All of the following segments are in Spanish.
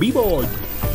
vivo.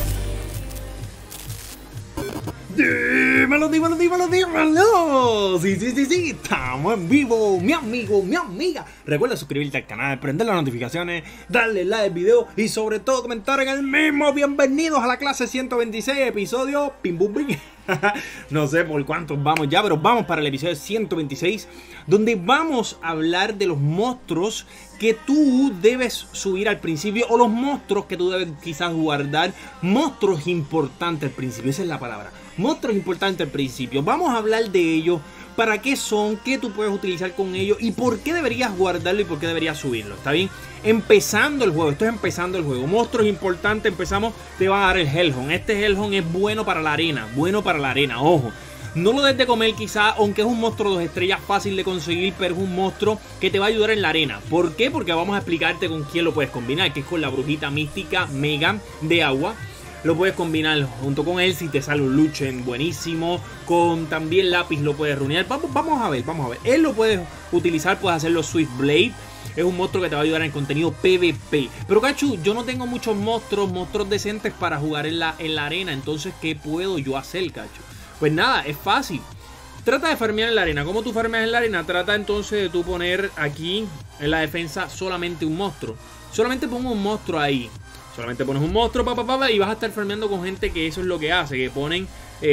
Dímelo, dímelo, dímelo, dímelo. Sí, estamos en vivo, mi amigo, mi amiga. Recuerda suscribirte al canal, prender las notificaciones, darle like al video y sobre todo comentar en el mismo. Bienvenidos a la clase 126, episodio Pim Bum Bim. No sé por cuántos vamos ya, pero vamos para el episodio 126, donde vamos a hablar de los monstruos que tú debes subir al principio, o los monstruos que tú debes quizás guardar. Monstruos importantes al principio, esa es la palabra. Monstruos importantes al principio. Vamos a hablar de ellos, para qué son, qué tú puedes utilizar con ellos y por qué deberías guardarlo y por qué deberías subirlo. ¿Está bien? Empezando el juego, esto es empezando el juego. Monstruos importantes, empezamos, te va a dar el Hellhound. Este Hellhound es bueno para la arena, ojo. No lo debes de comer quizás, aunque es un monstruo 2 estrellas fácil de conseguir, pero es un monstruo que te va a ayudar en la arena. ¿Por qué? Porque vamos a explicarte con quién lo puedes combinar, que es con la brujita mística Megan de agua. Lo puedes combinar junto con él si te sale un Luchen buenísimo. Con también lápiz lo puedes runear. Vamos a ver. Él lo puedes utilizar, puedes hacerlo Swift Blade. Es un monstruo que te va a ayudar en contenido PvP. Pero Cachu, yo no tengo muchos monstruos decentes para jugar en la arena. Entonces, ¿qué puedo yo hacer, Cachu? Pues nada, es fácil. Trata de farmear en la arena. ¿Cómo tú farmeas en la arena? Trata entonces de tú poner aquí en la defensa solamente un monstruo. Solamente pongo un monstruo ahí. Solamente pones un monstruo, y vas a estar farmeando con gente que eso es lo que hace. Que ponen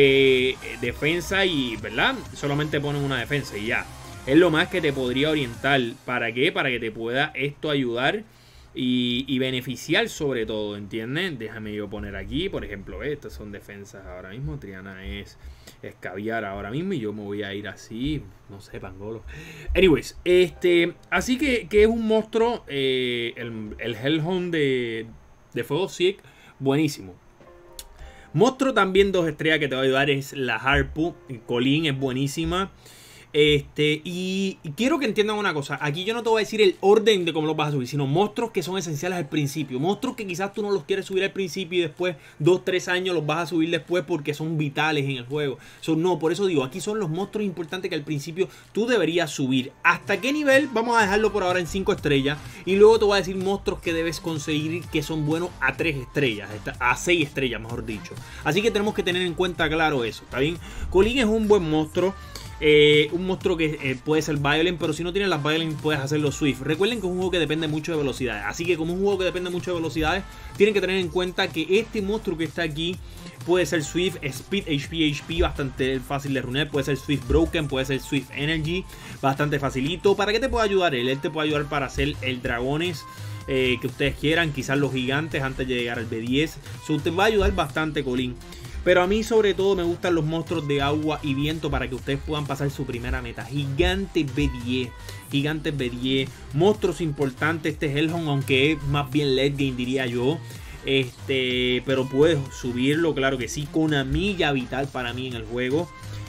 defensa y, ¿verdad? Solamente ponen una defensa y ya. Es lo más que te podría orientar. ¿Para qué? Para que te pueda esto ayudar y beneficiar sobre todo, ¿entiendes? Déjame yo poner aquí, por ejemplo, estas son defensas ahora mismo. Triana es caviar ahora mismo y yo me voy a ir así, no sé, pangolo. Anyways, así que es un monstruo, el Hellhound de Fuego Sieg, buenísimo. Monstruo también 2 estrellas que te va a ayudar es la Harpu. Colleen es buenísima. Y quiero que entiendan una cosa. Aquí yo no te voy a decir el orden de cómo los vas a subir, sino monstruos que son esenciales al principio. Monstruos que quizás tú no los quieres subir al principio y después 2-3 años los vas a subir después porque son vitales en el juego. No, por eso digo, aquí son los monstruos importantes que al principio tú deberías subir. ¿Hasta qué nivel? Vamos a dejarlo por ahora en 5 estrellas. Y luego te voy a decir monstruos que debes conseguir que son buenos a 3 estrellas. A 6 estrellas, mejor dicho. Así que tenemos que tener en cuenta claro eso, ¿está bien? Colleen es un buen monstruo. Un monstruo que puede ser Violent, pero si no tienes las Violent puedes hacerlo Swift. Recuerden que es un juego que depende mucho de velocidades, así que como es un juego que depende mucho de velocidades, tienen que tener en cuenta que este monstruo que está aquí puede ser Swift, Speed, HP, bastante fácil de runear. Puede ser Swift Broken, puede ser Swift Energy, bastante facilito. ¿Para qué te puede ayudar él? Él te puede ayudar para hacer el dragones que ustedes quieran, quizás los gigantes antes de llegar al B10. Te va a ayudar bastante, Colleen. Pero a mí sobre todo me gustan los monstruos de agua y viento para que ustedes puedan pasar su primera meta. Gigantes B10. Gigantes B10. Monstruos importantes. Este es Hellhound, aunque es más bien late game diría yo. Pero puedes subirlo, claro que sí. Con una milla vital para mí en el juego.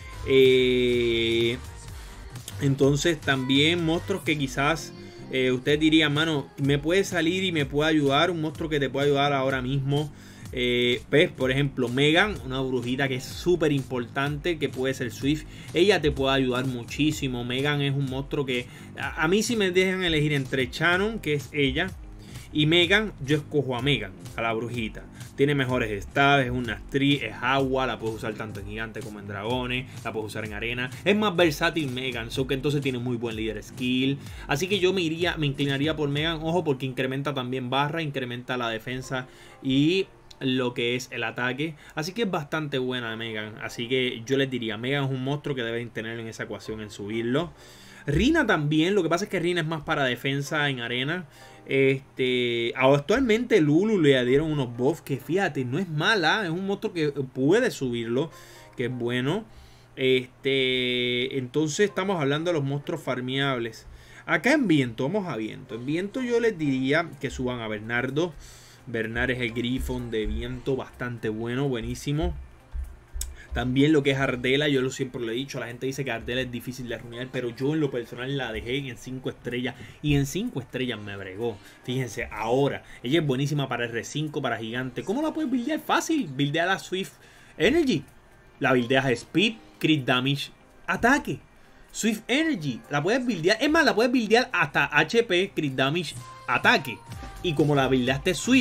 Entonces también monstruos que quizás usted diría, mano, me puede salir y me puede ayudar. Un monstruo que te puede ayudar ahora mismo. ¿Ves? Por ejemplo, Megan, una brujita que es súper importante, que puede ser Swift. Ella te puede ayudar muchísimo. Megan es un monstruo que a mí, si me dejan elegir entre Shannon, que es ella, y Megan, yo escojo a Megan, a la brujita. Tiene mejores stats, es una actriz, es agua, la puedes usar tanto en gigante como en dragones, la puedes usar en arena. Es más versátil Megan, que entonces tiene muy buen líder skill. Así que yo me inclinaría por Megan, ojo, porque incrementa también barra, incrementa la defensa y lo que es el ataque. Así que es bastante buena Megan. Así que yo les diría, Megan es un monstruo que deben tener en esa ecuación en subirlo. Rina también, lo que pasa es que Rina es más para defensa en arena. Actualmente Lulu le dieron unos buffs que fíjate, no es mala. Es un monstruo que puede subirlo, que es bueno. Entonces estamos hablando de los monstruos farmeables. Acá en viento, vamos a viento. En viento yo les diría que suban a Bernardo. Bernard es el Griffon de viento, bastante bueno, buenísimo. También lo que es Ardela, yo siempre lo he dicho, la gente dice que Ardela es difícil de runear, pero yo en lo personal la dejé en 5 estrellas y en 5 estrellas me bregó. Fíjense, ahora, ella es buenísima para R5, para gigante. ¿Cómo la puedes buildear? Fácil, buildea la Swift Energy. La buildeas Speed, Crit Damage, Ataque. Swift Energy, la puedes buildear, es más, la puedes buildear hasta HP, Crit Damage, Ataque. Y como la buildeaste Swift,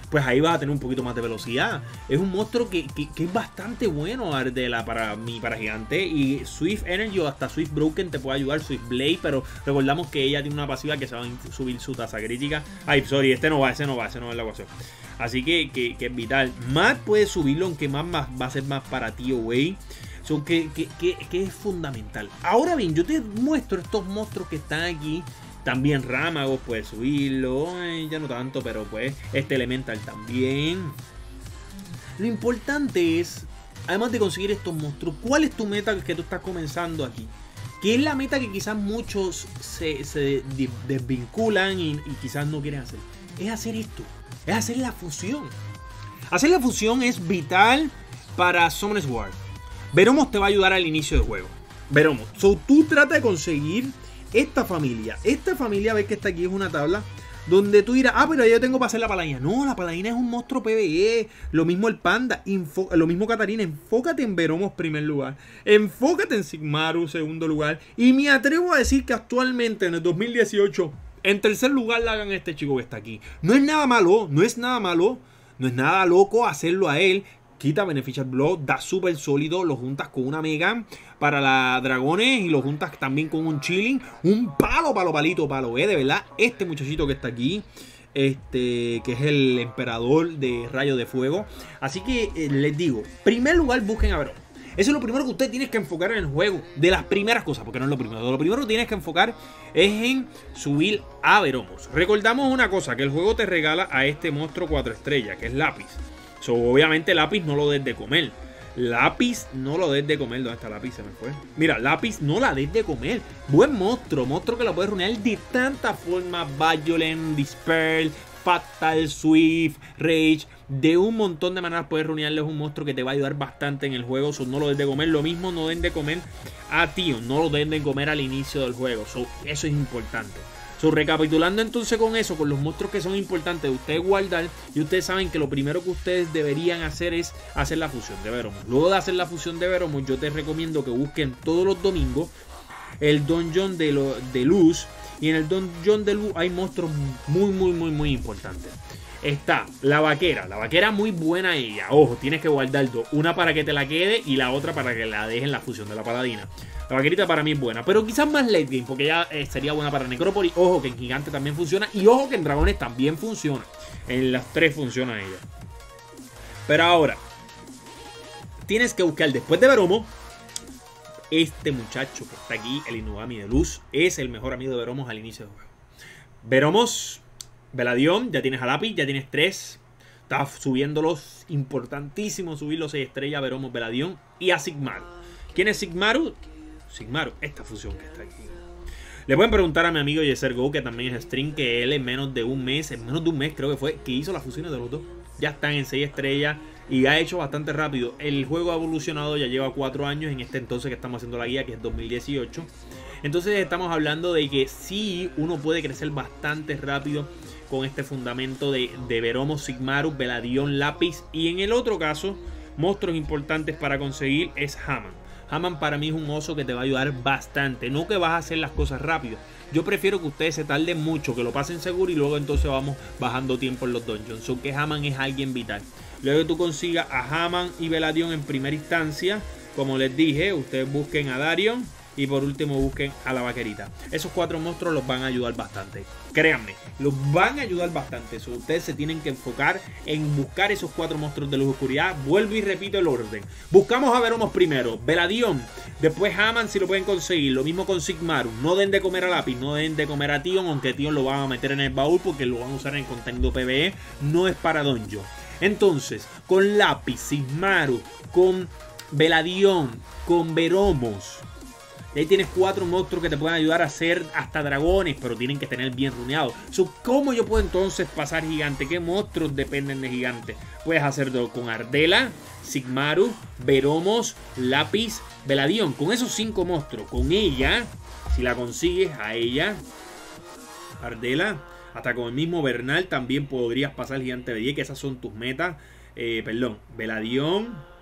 pues ahí vas a tener un poquito más de velocidad. Es un monstruo que es bastante bueno, Ardela, para gigante. Y Swift Energy o hasta Swift Broken te puede ayudar, Swift Blade, pero recordamos que ella tiene una pasiva que se va a subir su tasa crítica. Ay, sorry, ese no es la ecuación. Así que es vital. Matt puede subirlo, aunque más va a ser más para ti, güey. So, que es fundamental. Ahora bien, yo te muestro estos monstruos que están aquí. También Ramagos puede subirlo. Ya no tanto, pero pues este Elemental también. Lo importante es, además de conseguir estos monstruos, ¿cuál es tu meta que tú estás comenzando aquí? Que es la meta que quizás muchos se desvinculan y quizás no quieren hacer. Es hacer esto. Es hacer la fusión. Hacer la fusión es vital para Summoners War. Veromos te va a ayudar al inicio del juego. Veromos. So, tú trata de conseguir esta familia. Esta familia, ves que está aquí, es una tabla donde tú dirás, pero yo tengo para hacer la paladina. No, la paladina es un monstruo PvE. Lo mismo el panda. Lo mismo Katarina. Enfócate en Veromos primer lugar. Enfócate en Sigmaru segundo lugar. Y me atrevo a decir que actualmente en el 2018 en tercer lugar la hagan a este chico que está aquí. No es nada malo. No es nada malo. No es nada loco hacerlo a él. Quita Beneficial Blow, da súper sólido, lo juntas con una Mega para la dragones y lo juntas también con un Chilling, un palo, de verdad, este muchachito que está aquí, que es el emperador de Rayo de Fuego. Así que les digo, primer lugar busquen a Veromos. Eso es lo primero que usted tiene que enfocar en el juego, de las primeras cosas, porque no es lo primero. Lo primero que tienes que enfocar es en subir a Veromos. Recordamos una cosa, que el juego te regala a este monstruo 4 estrellas, que es Lápiz. So, obviamente Lápiz no lo des de comer. Lápiz no lo des de comer. ¿Dónde está Lápiz? Se me fue. Mira, Lápiz no la des de comer. Buen monstruo. Monstruo que la puedes runear de tantas formas. Violent, Dispel, Fatal, Swift, Rage. De un montón de maneras puedes runearle. Es un monstruo que te va a ayudar bastante en el juego. So, no lo des de comer. Lo mismo no den de comer a Tion. No lo den de comer al inicio del juego. So, eso es importante. So, recapitulando entonces con eso, con los monstruos que son importantes de ustedes guardar, y ustedes saben que lo primero que ustedes deberían hacer es hacer la fusión de Veromos. Luego de hacer la fusión de Veromos, yo te recomiendo que busquen todos los domingos el Dungeon de Luz, y en el Dungeon de Luz hay monstruos muy importantes. Está la vaquera muy buena ella. Ojo, tienes que guardar dos, una para que te la quede y la otra para que la dejes en la fusión de la paladina. La vaquerita para mí es buena, pero quizás más late game, porque ella sería buena para Necrópolis. Ojo que en Gigante también funciona, y ojo que en Dragones también funciona. En las tres funciona ella. Pero ahora, tienes que buscar después de Veromos, este muchacho que está aquí, el Inugami de Luz, es el mejor amigo de Veromos al inicio del juego. Veromos, Veladión, ya tienes a Lápiz, ya tienes 3. Estás subiéndolos, importantísimo subir los 6 estrellas, Veromos, Veladión y a Sigmaru. ¿Quién es Sigmaru? Sigmaru, esta fusión que está aquí. Le pueden preguntar a mi amigo Yeser Go, que también es stream, que él en menos de un mes creo que fue, que hizo las fusiones de los dos. Ya están en 6 estrellas y ha hecho bastante rápido. El juego ha evolucionado, ya lleva 4 años en este entonces que estamos haciendo la guía, que es 2018. Entonces estamos hablando de que sí, uno puede crecer bastante rápido con este fundamento de Veromos, Sigmaru, Veladión, Lápiz. Y en el otro caso, monstruos importantes para conseguir es Haman. Haman para mí es un oso que te va a ayudar bastante. No que vas a hacer las cosas rápido. Yo prefiero que ustedes se tarden mucho, que lo pasen seguro y luego entonces vamos bajando tiempo en los dungeons. So que Haman es alguien vital. Luego que tú consigas a Haman y Veladión en primera instancia, como les dije, ustedes busquen a Darion. Y por último busquen a la vaquerita. Esos 4 monstruos los van a ayudar bastante. Créanme, los van a ayudar bastante. So, ustedes se tienen que enfocar en buscar esos 4 monstruos de luz y oscuridad. Vuelvo y repito el orden. Buscamos a Veromos primero, Veladión, después Haman si lo pueden conseguir. Lo mismo con Sigmaru. No den de comer a Lápiz, no den de comer a Tion, aunque Tion lo van a meter en el baúl porque lo van a usar en contenido PvE. No es para Donjo. Entonces, con Lápiz, Sigmaru, con Veladión, con Veromos. Y ahí tienes 4 monstruos que te pueden ayudar a hacer hasta dragones, pero tienen que tener bien runeados. So, ¿cómo yo puedo entonces pasar gigante? ¿Qué monstruos dependen de gigante? Puedes hacerlo con Ardela, Sigmaru, Veromos, Lápiz, Veladión. Con esos 5 monstruos, con ella, si la consigues a ella, Ardela, hasta con el mismo Bernal también podrías pasar gigante de 10, que esas son tus metas. Veladión,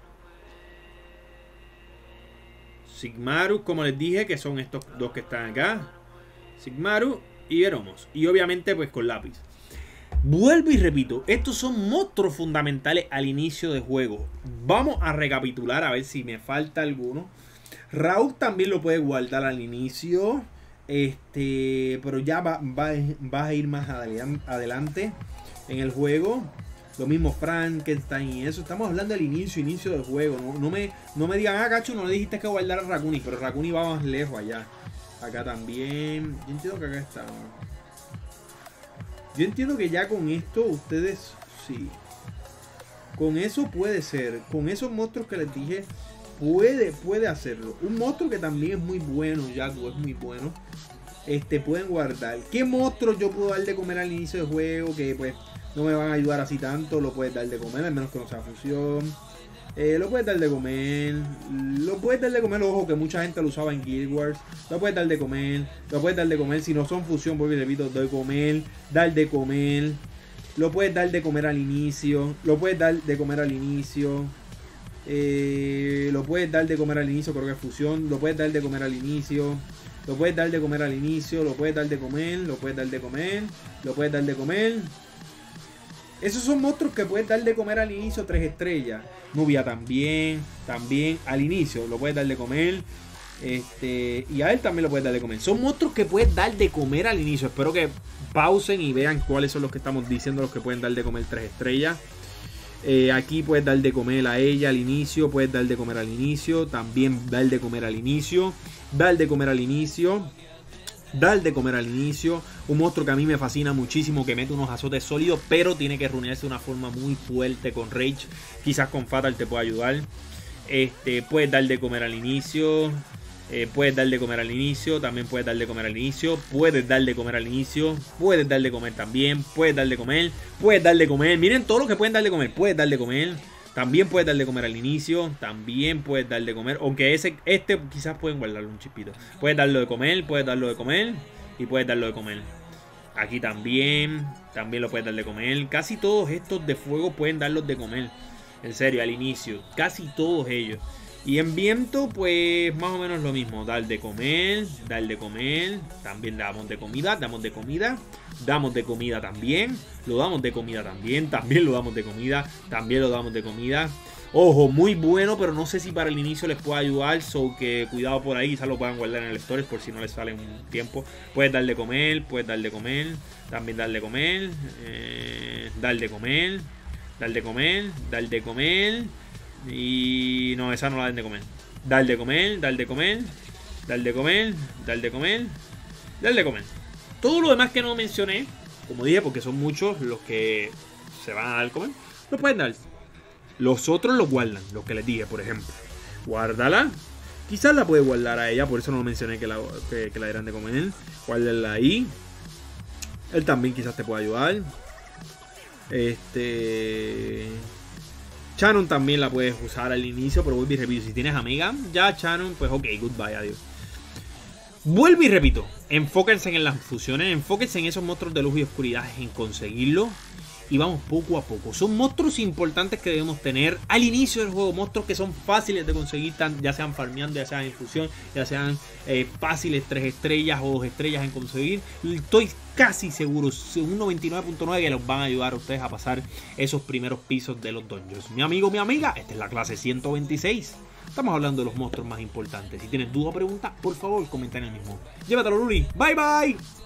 Sigmaru, como les dije, que son estos 2 que están acá. Sigmaru y Veromos. Y obviamente pues con Lápiz. Vuelvo y repito, estos son monstruos fundamentales al inicio de juego. Vamos a recapitular a ver si me falta alguno. Raúl también lo puede guardar al inicio. Pero ya va a ir más adelante en el juego. Lo mismo Frankenstein y eso. Estamos hablando del inicio del juego. No me digan, ah, Cacho, no le dijiste que guardar a Raccoon. Pero Raccoon va más lejos allá. Acá también. Yo entiendo que acá está. Yo entiendo que ya con esto ustedes, sí. Con eso puede ser. Con esos monstruos que les dije, puede hacerlo. Un monstruo que también es muy bueno, Jaguar es muy bueno. Pueden guardar. ¿Qué monstruos yo puedo dar de comer al inicio del juego? Que pues no me van a ayudar así tanto. Lo puedes dar de comer, al menos que no sea fusión. Lo puedes dar de comer. Lo puedes dar de comer, ojo, que mucha gente lo usaba en Guild Wars. Lo puedes dar de comer. Lo puedes dar de comer. Si no son fusión, porque repito, de comer. Dar de comer. Lo puedes dar de comer al inicio. Lo puedes dar de comer al inicio. Lo puedes dar de comer al inicio, creo que es fusión. Lo puedes dar de comer al inicio. Lo puedes dar de comer al inicio. Lo puedes dar de comer. Lo puedes dar de comer. Lo puedes dar de comer. Esos son monstruos que puedes dar de comer al inicio, 3 estrellas. Nubia también al inicio lo puedes dar de comer. Y a él también lo puedes dar de comer. Son monstruos que puedes dar de comer al inicio. Espero que pausen y vean cuáles son los que estamos diciendo, los que pueden dar de comer 3 estrellas. Aquí puedes dar de comer a ella al inicio. Puedes dar de comer al inicio. También dar de comer al inicio. Dar de comer al inicio. Dar de comer al inicio. Un monstruo que a mí me fascina muchísimo, que mete unos azotes sólidos, pero tiene que runearse de una forma muy fuerte con Rage. Quizás con Fatal te pueda ayudar. Puedes dar de comer al inicio. Puedes dar de comer al inicio. También puedes dar de comer al inicio. Puedes dar de comer al inicio. Puedes dar de comer también. Puedes dar de comer. Puedes dar de comer. Miren todo lo que pueden dar de comer. Puedes dar de comer. También puedes dar de comer al inicio. También puedes dar de comer. Aunque quizás pueden guardarlo un chispito. Puedes darlo de comer. Puedes darlo de comer. Y puedes darlo de comer. Aquí también. También lo puedes dar de comer. Casi todos estos de fuego pueden darlos de comer. En serio, al inicio. Casi todos ellos. Y en viento, pues más o menos lo mismo. Dar de comer. Dar de comer. También damos de comida. Damos de comida. Damos de comida también. Lo damos de comida también. También lo damos de comida. También lo damos de comida. Ojo, muy bueno, pero no sé si para el inicio les pueda ayudar. So que cuidado por ahí. Quizás lo puedan guardar en el storage por si no les sale un tiempo. Puedes dar de comer. Puedes dar de comer. También dar de comer. Dar de comer. Dar de comer. Dar de comer. Y no, esa no la den de comer. Dar de comer. Dar de comer. Dar de comer. Dar de comer. Dar de comer. Todo lo demás que no mencioné, como dije, porque son muchos los que se van a dar de comer, lo pueden dar. Los otros los guardan, los que les dije, por ejemplo. Guárdala. Quizás la puede guardar a ella, por eso no mencioné que la dieran de comer. Guárdenla ahí. Él también quizás te pueda ayudar. Shannon también la puedes usar al inicio, pero vuelvo y repito, si tienes amiga, ya Shannon, pues ok, goodbye, adiós. Vuelvo y repito, enfóquense en las fusiones, enfóquense en esos monstruos de luz y oscuridad, en conseguirlo. Y vamos poco a poco. Son monstruos importantes que debemos tener al inicio del juego. Monstruos que son fáciles de conseguir, ya sean farmeando, ya sean en fusión, ya sean fáciles 3 estrellas o 2 estrellas en conseguir. Estoy casi seguro, un 99.9, que los van a ayudar a ustedes a pasar esos primeros pisos de los dungeons. Mi amigo, mi amiga, esta es la clase 126. Estamos hablando de los monstruos más importantes. Si tienes duda o pregunta, por favor, comenta en el mismo. Llévatelo, Luli. Bye, bye.